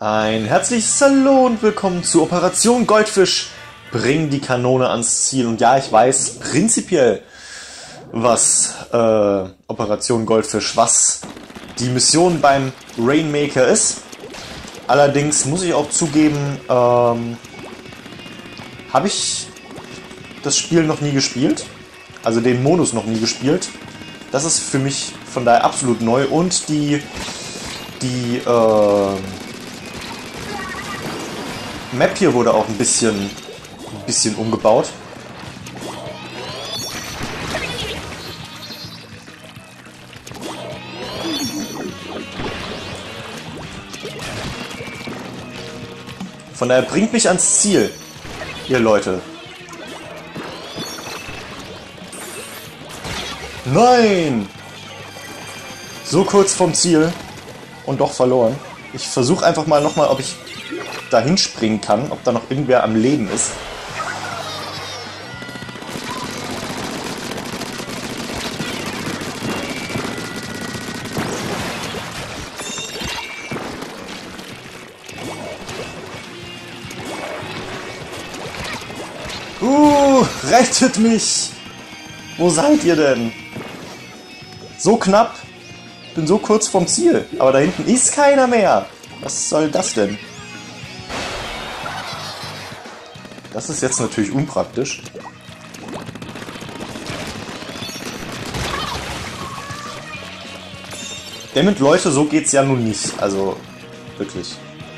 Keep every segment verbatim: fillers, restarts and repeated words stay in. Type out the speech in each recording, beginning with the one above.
Ein herzliches Hallo und willkommen zu Operation Goldfisch. Bring die Kanone ans Ziel. Und ja, ich weiß prinzipiell, was äh, Operation Goldfisch, was die Mission beim Rainmaker ist. Allerdings muss ich auch zugeben, ähm, habe ich das Spiel noch nie gespielt. Also den Modus noch nie gespielt. Das ist für mich von daher absolut neu. Und die, die, äh, Map hier wurde auch ein bisschen, ein bisschen umgebaut. Von daher bringt mich ans Ziel, ihr Leute. Nein! So kurz vom Ziel und doch verloren. Ich versuche einfach mal nochmal, ob ich dahin springen kann, ob da noch irgendwer am Leben ist. Uh, rettet mich! Wo seid ihr denn? So knapp. Bin so kurz vom Ziel. Aber da hinten ist keiner mehr. Was soll das denn? Das ist jetzt natürlich unpraktisch. Damit, Leute, so geht's ja nun nicht. Also, wirklich.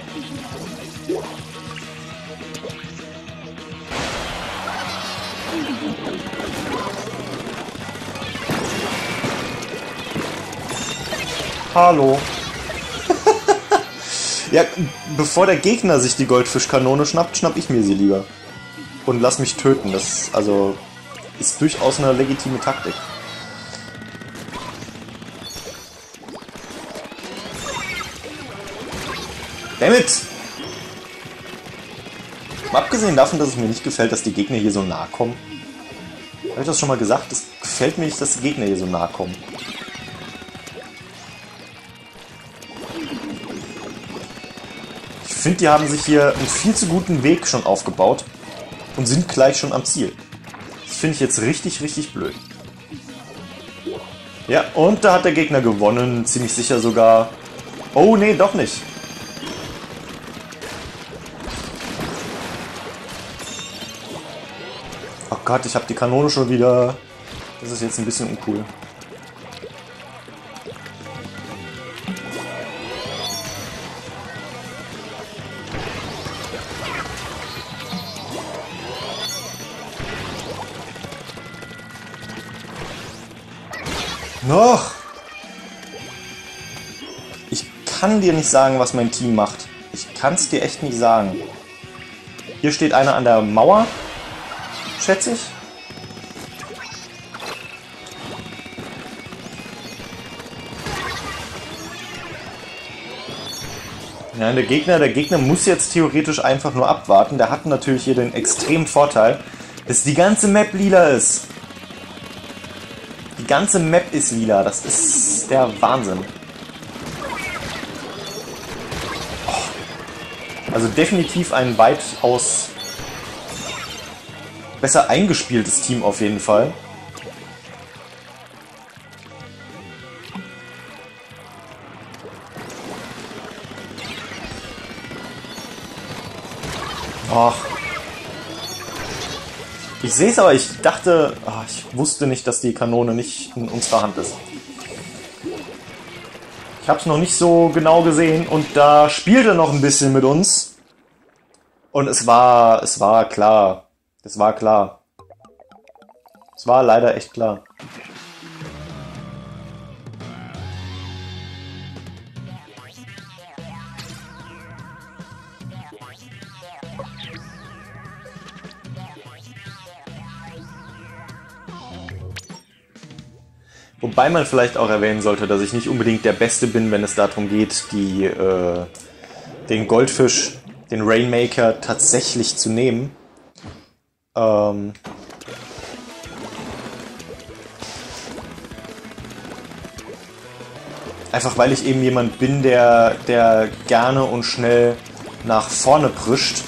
Hallo. Ja, bevor der Gegner sich die Goldfischkanone schnappt, schnapp ich mir sie lieber. Und lass mich töten. Das also ist durchaus eine legitime Taktik. Dammit! Mal abgesehen davon, dass es mir nicht gefällt, dass die Gegner hier so nah kommen. Habe ich das schon mal gesagt? Es gefällt mir nicht, dass die Gegner hier so nah kommen. Ich finde, die haben sich hier einen viel zu guten Weg schon aufgebaut und sind gleich schon am Ziel. Das finde ich jetzt richtig, richtig blöd. Ja, und da hat der Gegner gewonnen, ziemlich sicher sogar. Oh, nee, doch nicht. Oh Gott, ich habe die Kanone schon wieder. Das ist jetzt ein bisschen uncool. Noch! Ich kann dir nicht sagen, was mein Team macht. Ich kann es dir echt nicht sagen. Hier steht einer an der Mauer, schätze ich. Ja, der Gegner, der Gegner muss jetzt theoretisch einfach nur abwarten. Der hat natürlich hier den extremen Vorteil, dass die ganze Map lila ist. Die ganze Map ist lila, das ist der Wahnsinn. Oh. Also definitiv ein weitaus besser eingespieltes Team auf jeden Fall. Och. Ich sehe es, aber ich dachte, oh, ich wusste nicht, dass die Kanone nicht in unserer Hand ist. Ich habe es noch nicht so genau gesehen und da spielte noch ein bisschen mit uns. Und es war, es war klar. Es war klar. Es war leider echt klar. Wobei man vielleicht auch erwähnen sollte, dass ich nicht unbedingt der Beste bin, wenn es darum geht, die, äh, den Goldfisch, den Rainmaker tatsächlich zu nehmen. Ähm, Einfach weil ich eben jemand bin, der, der gerne und schnell nach vorne prischt.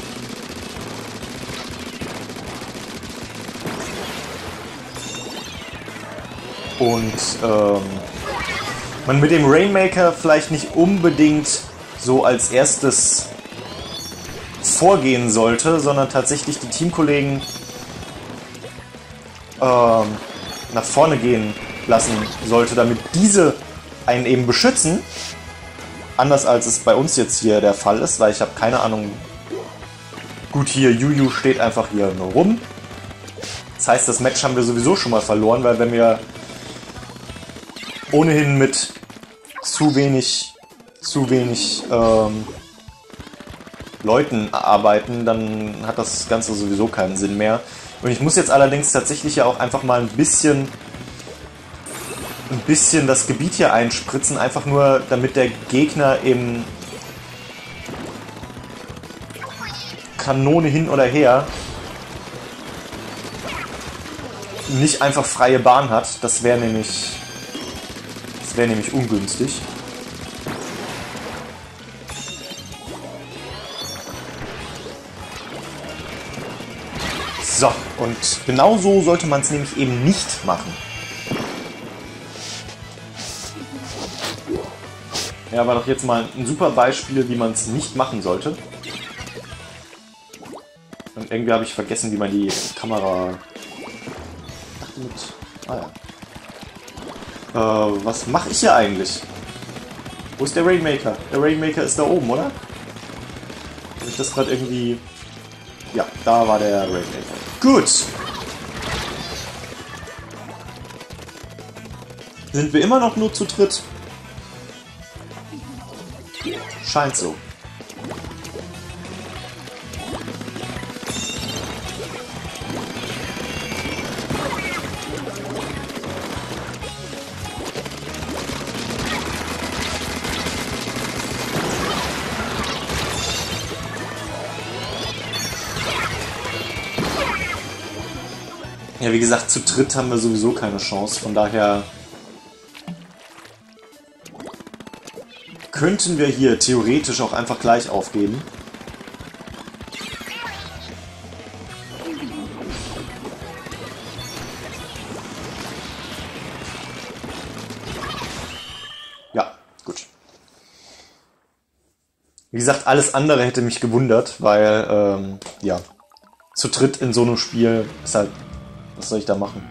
Und ähm, man mit dem Rainmaker vielleicht nicht unbedingt so als erstes vorgehen sollte, sondern tatsächlich die Teamkollegen ähm, nach vorne gehen lassen sollte, damit diese einen eben beschützen. Anders als es bei uns jetzt hier der Fall ist, weil ich habe keine Ahnung. Gut, hier Juju steht einfach hier nur rum. Das heißt, das Match haben wir sowieso schon mal verloren, weil wenn wir ohnehin mit zu wenig, zu wenig ähm, Leuten arbeiten, dann hat das Ganze sowieso keinen Sinn mehr. Und ich muss jetzt allerdings tatsächlich ja auch einfach mal ein bisschen ein bisschen das Gebiet hier einspritzen, einfach nur damit der Gegner eben Kanone hin oder her nicht einfach freie Bahn hat. Das wäre nämlich das wäre nämlich ungünstig. So, und genau so sollte man es nämlich eben nicht machen. Ja, war doch jetzt mal ein super Beispiel, wie man es nicht machen sollte. Und irgendwie habe ich vergessen, wie man die Kamera... mit... Ah ja. Äh, was mache ich hier eigentlich? Wo ist der Rainmaker? Der Rainmaker ist da oben, oder? Habe ich das gerade irgendwie... Ja, da war der Rainmaker. Gut. Sind wir immer noch nur zu dritt? Scheint so. Ja, wie gesagt, zu dritt haben wir sowieso keine Chance, von daher könnten wir hier theoretisch auch einfach gleich aufgeben. Ja, gut. Wie gesagt, alles andere hätte mich gewundert, weil, ähm, ja, zu dritt in so einem Spiel ist halt, was soll ich da machen?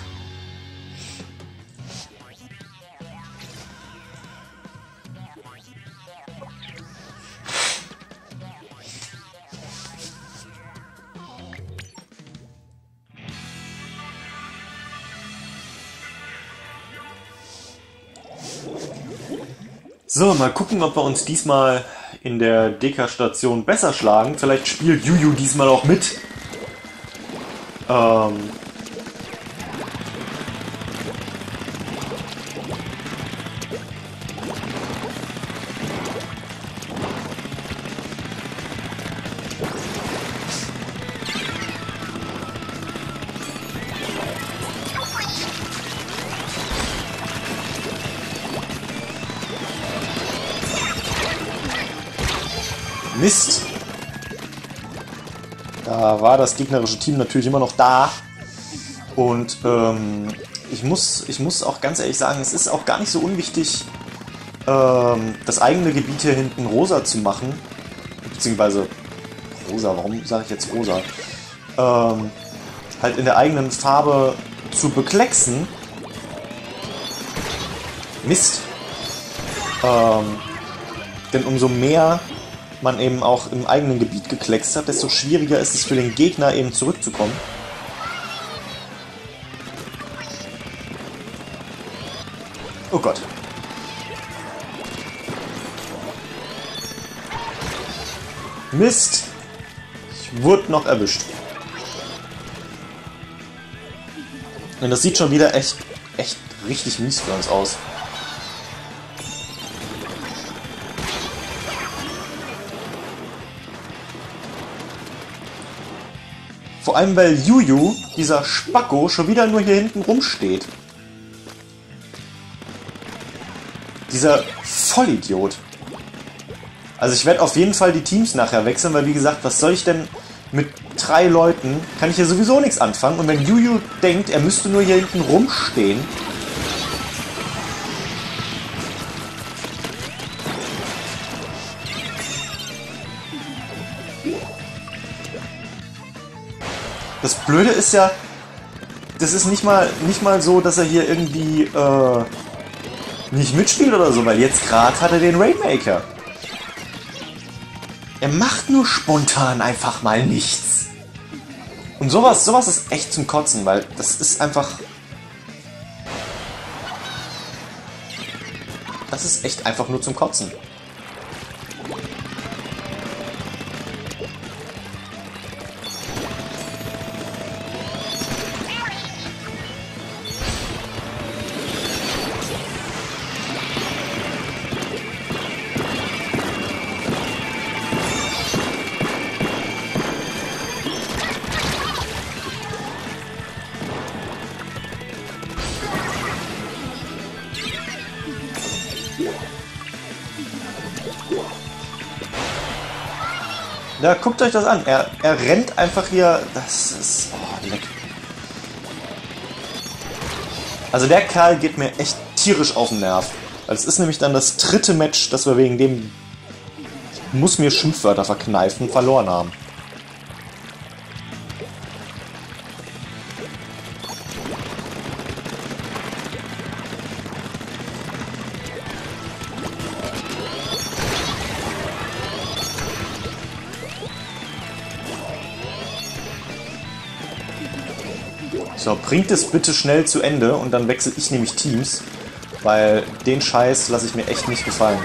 So, mal gucken, ob wir uns diesmal in der Deka-Station besser schlagen. Vielleicht spielt Juju diesmal auch mit. Ähm... Mist! Da war das gegnerische Team natürlich immer noch da. Und ähm, ich muss, ich muss auch ganz ehrlich sagen, es ist auch gar nicht so unwichtig, ähm, das eigene Gebiet hier hinten rosa zu machen. Beziehungsweise rosa, warum sage ich jetzt rosa? Ähm, halt in der eigenen Farbe zu beklecksen. Mist! Ähm, denn umso mehr man eben auch im eigenen Gebiet gekleckst hat, desto schwieriger ist es für den Gegner eben zurückzukommen. Oh Gott. Mist! Ich wurde noch erwischt. Und das sieht schon wieder echt, echt richtig mies für uns aus. Vor allem, weil Juju, dieser Spacko, schon wieder nur hier hinten rumsteht. Dieser Vollidiot. Also ich werde auf jeden Fall die Teams nachher wechseln, weil wie gesagt, was soll ich denn mit drei Leuten? Kann ich ja sowieso nichts anfangen. Und wenn Juju denkt, er müsste nur hier hinten rumstehen... Das Blöde ist ja, das ist nicht mal, nicht mal so, dass er hier irgendwie äh, nicht mitspielt oder so, weil jetzt gerade hat er den Rainmaker. Er macht nur spontan einfach mal nichts. Und sowas, sowas ist echt zum Kotzen, weil das ist einfach... Das ist echt einfach nur zum Kotzen. Ja, guckt euch das an. Er, er rennt einfach hier... Das ist... Oh, leck. Also der Kerl geht mir echt tierisch auf den Nerv. Es ist nämlich dann das dritte Match, das wir wegen dem... Ich muss mir Schimpfwörter verkneifen, verloren haben. So, bringt es bitte schnell zu Ende und dann wechsle ich nämlich Teams, weil den Scheiß lasse ich mir echt nicht gefallen.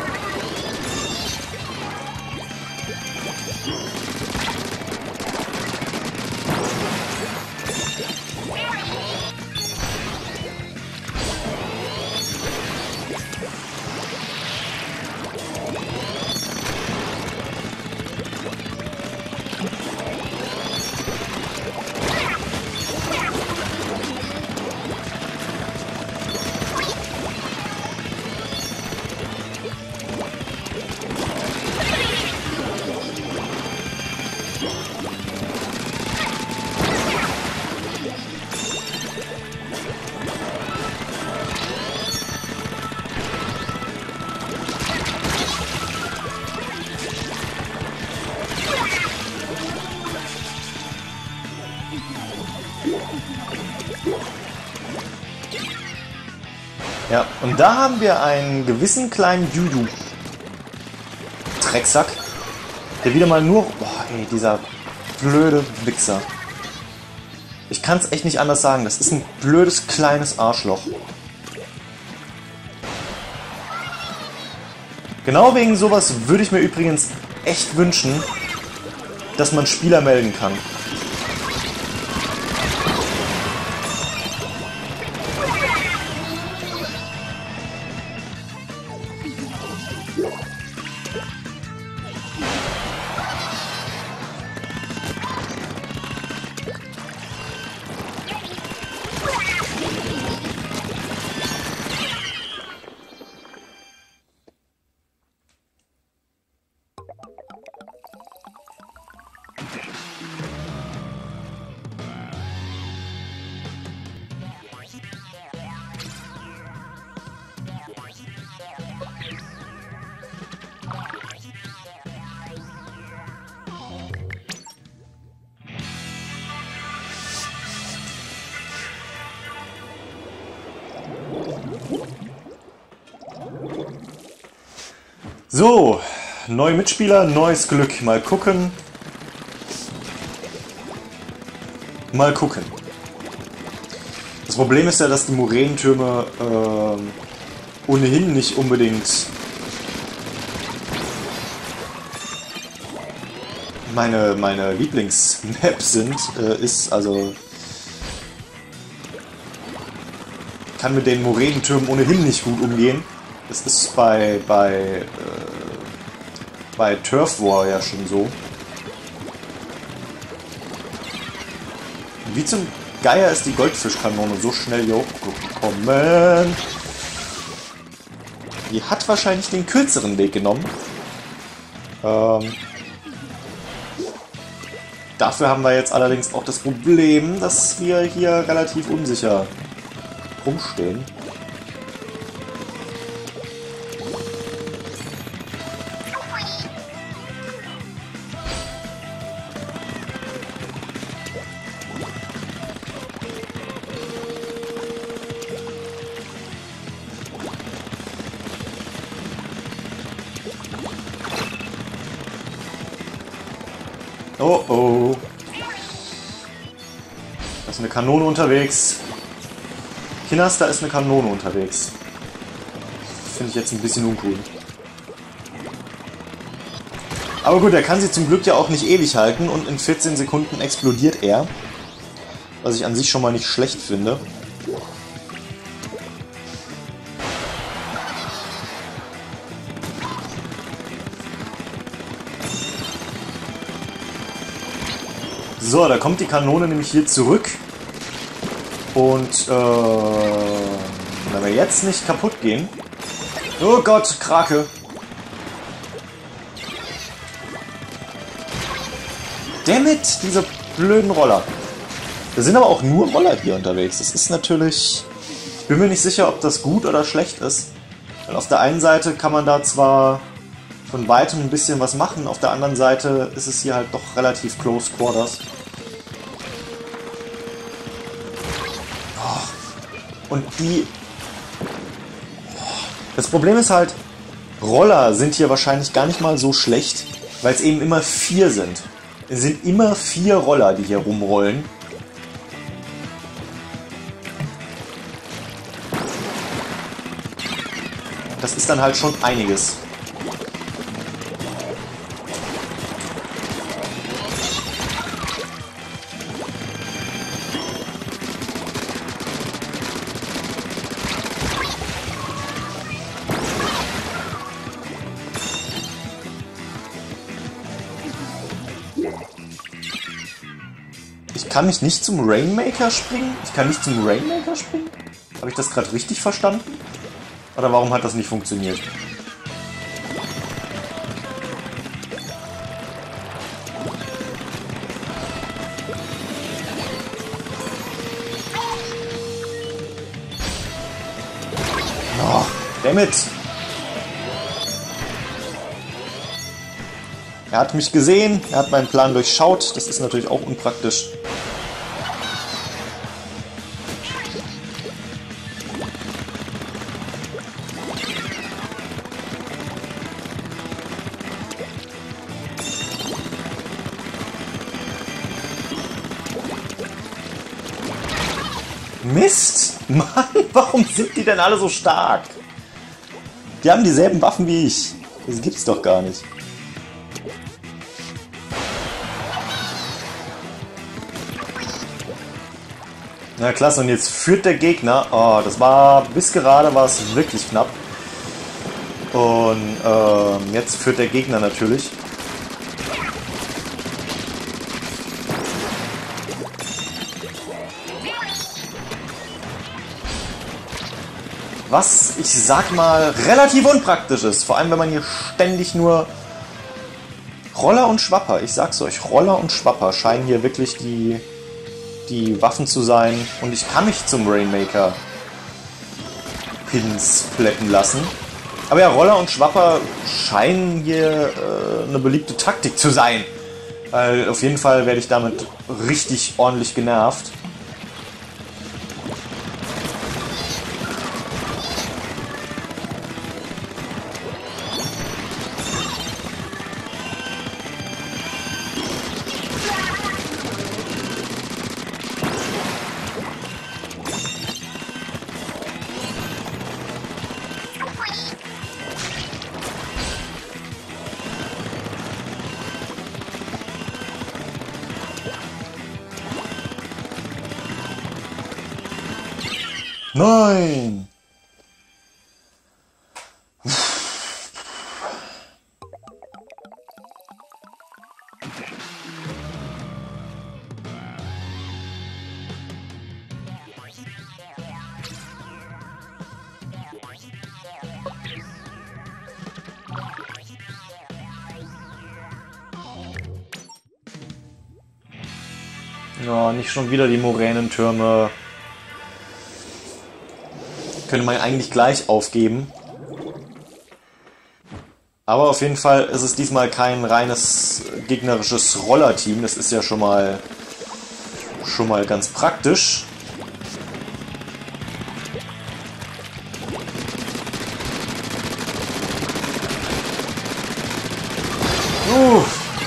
Ja, und da haben wir einen gewissen kleinen Juju-Drecksack, der wieder mal nur... Boah, ey, dieser blöde Wichser. Ich kann es echt nicht anders sagen, das ist ein blödes kleines Arschloch. Genau wegen sowas würde ich mir übrigens echt wünschen, dass man Spieler melden kann. So, neue Mitspieler, neues Glück. Mal gucken. Mal gucken. Das Problem ist ja, dass die Moränentürme äh, ohnehin nicht unbedingt meine, meine Lieblingsmap sind. Äh, ist also... kann mit den Moränentürmen ohnehin nicht gut umgehen. Das ist bei, bei, äh, bei Turf War ja schon so. Wie zum Geier ist die Goldfischkanone so schnell hier hochgekommen? Die hat wahrscheinlich den kürzeren Weg genommen. Ähm, dafür haben wir jetzt allerdings auch das Problem, dass wir hier relativ unsicher rumstehen. Oh oh. Da ist eine Kanone unterwegs. Kinas, da ist eine Kanone unterwegs. Finde ich jetzt ein bisschen uncool. Aber gut, er kann sie zum Glück ja auch nicht ewig halten und in vierzehn Sekunden explodiert er. Was ich an sich schon mal nicht schlecht finde. So, da kommt die Kanone nämlich hier zurück. Und äh, wenn wir jetzt nicht kaputt gehen... Oh Gott, Krake! Dammit, diese blöden Roller. Da sind aber auch nur Roller hier unterwegs. Das ist natürlich... Ich bin mir nicht sicher, ob das gut oder schlecht ist. Weil auf der einen Seite kann man da zwar von weitem ein bisschen was machen, auf der anderen Seite ist es hier halt doch relativ close quarters. Und die... Das Problem ist halt, Roller sind hier wahrscheinlich gar nicht mal so schlecht, weil es eben immer vier sind. Es sind immer vier Roller, die hier rumrollen. Das ist dann halt schon einiges. Ich kann mich nicht zum Rainmaker springen? Ich kann nicht zum Rainmaker springen? Habe ich das gerade richtig verstanden? Oder warum hat das nicht funktioniert? Oh, dammit! Er hat mich gesehen, er hat meinen Plan durchschaut. Das ist natürlich auch unpraktisch. Mist! Mann, warum sind die denn alle so stark? Die haben dieselben Waffen wie ich. Das gibt's doch gar nicht. Na klasse, und jetzt führt der Gegner. Oh, das war bis gerade war es wirklich knapp. Und ähm, jetzt führt der Gegner natürlich. Was, ich sag mal, relativ unpraktisch ist. Vor allem, wenn man hier ständig nur... Roller und Schwapper, ich sag's euch, Roller und Schwapper scheinen hier wirklich die... die Waffen zu sein. Und ich kann mich zum Rainmaker Pins plätten lassen. Aber ja, Roller und Schwapper scheinen hier äh, eine beliebte Taktik zu sein. Weil auf jeden Fall werde ich damit richtig ordentlich genervt. Nein! Ja, nicht schon wieder die Moränentürme. Könnte man eigentlich gleich aufgeben. Aber auf jeden Fall ist es diesmal kein reines gegnerisches Rollerteam. Das ist ja schon mal schon mal ganz praktisch. Uh.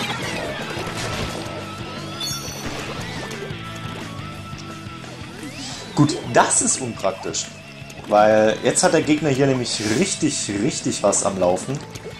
Gut, das ist unpraktisch. Weil jetzt hat der Gegner hier nämlich richtig, richtig was am Laufen.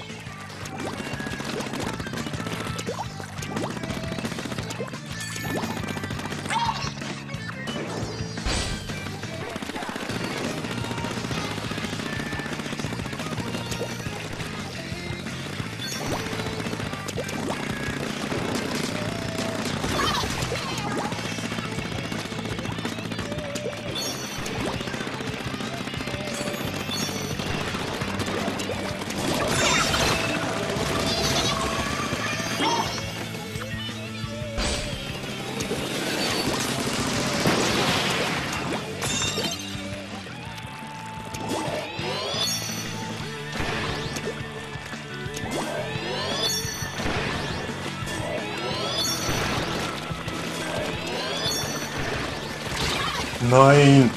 Nein!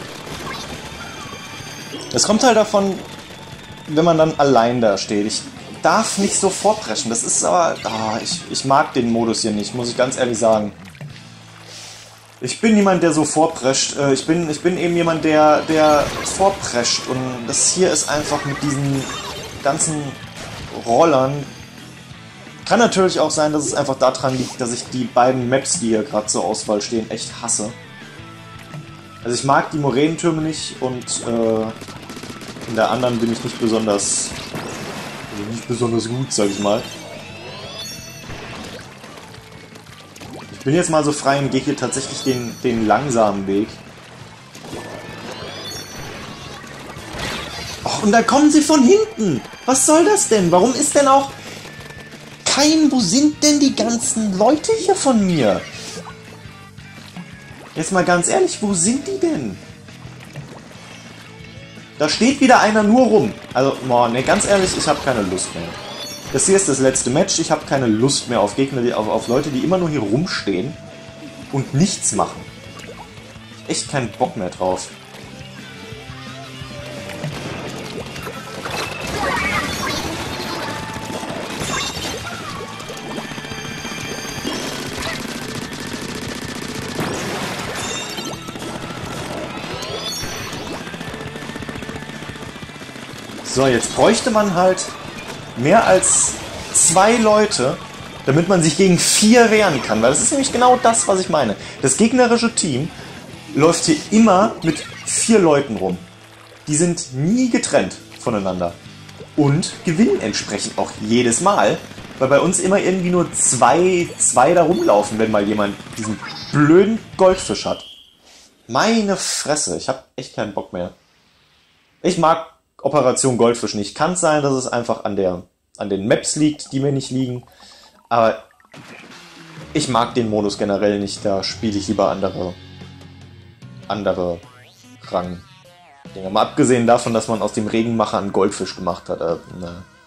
Es kommt halt davon, wenn man dann allein da steht. Ich darf nicht so vorpreschen. Das ist aber... Oh, ich, ich mag den Modus hier nicht, muss ich ganz ehrlich sagen. Ich bin niemand, der so vorprescht. Ich bin, ich bin eben jemand, der, der vorprescht. Und das hier ist einfach mit diesen ganzen Rollern... Kann natürlich auch sein, dass es einfach daran liegt, dass ich die beiden Maps, die hier gerade zur Auswahl stehen, echt hasse. Also ich mag die Moränentürme nicht und äh, in der anderen bin ich nicht besonders, also nicht besonders gut, sag ich mal. Ich bin jetzt mal so frei und gehe hier tatsächlich den, den langsamen Weg. Och, und da kommen sie von hinten! Was soll das denn? Warum ist denn auch kein... Wo sind denn die ganzen Leute hier von mir? Jetzt mal ganz ehrlich, wo sind die denn? Da steht wieder einer nur rum. Also, boah, ne, ganz ehrlich, ich habe keine Lust mehr. Das hier ist das letzte Match. Ich habe keine Lust mehr auf Gegner, die, auf, auf Leute, die immer nur hier rumstehen und nichts machen. Echt keinen Bock mehr drauf. So, jetzt bräuchte man halt mehr als zwei Leute, damit man sich gegen vier wehren kann. Weil das ist nämlich genau das, was ich meine. Das gegnerische Team läuft hier immer mit vier Leuten rum. Die sind nie getrennt voneinander. Und gewinnen entsprechend auch jedes Mal. Weil bei uns immer irgendwie nur zwei, zwei da rumlaufen, wenn mal jemand diesen blöden Goldfisch hat. Meine Fresse, ich habe echt keinen Bock mehr. Ich mag Operation Goldfisch nicht. Kann sein, dass es einfach an der an den Maps liegt, die mir nicht liegen. Aber ich mag den Modus generell nicht. Da spiele ich lieber andere andere Rang. Mal abgesehen davon, dass man aus dem Regenmacher einen Goldfisch gemacht hat. Äh, ne.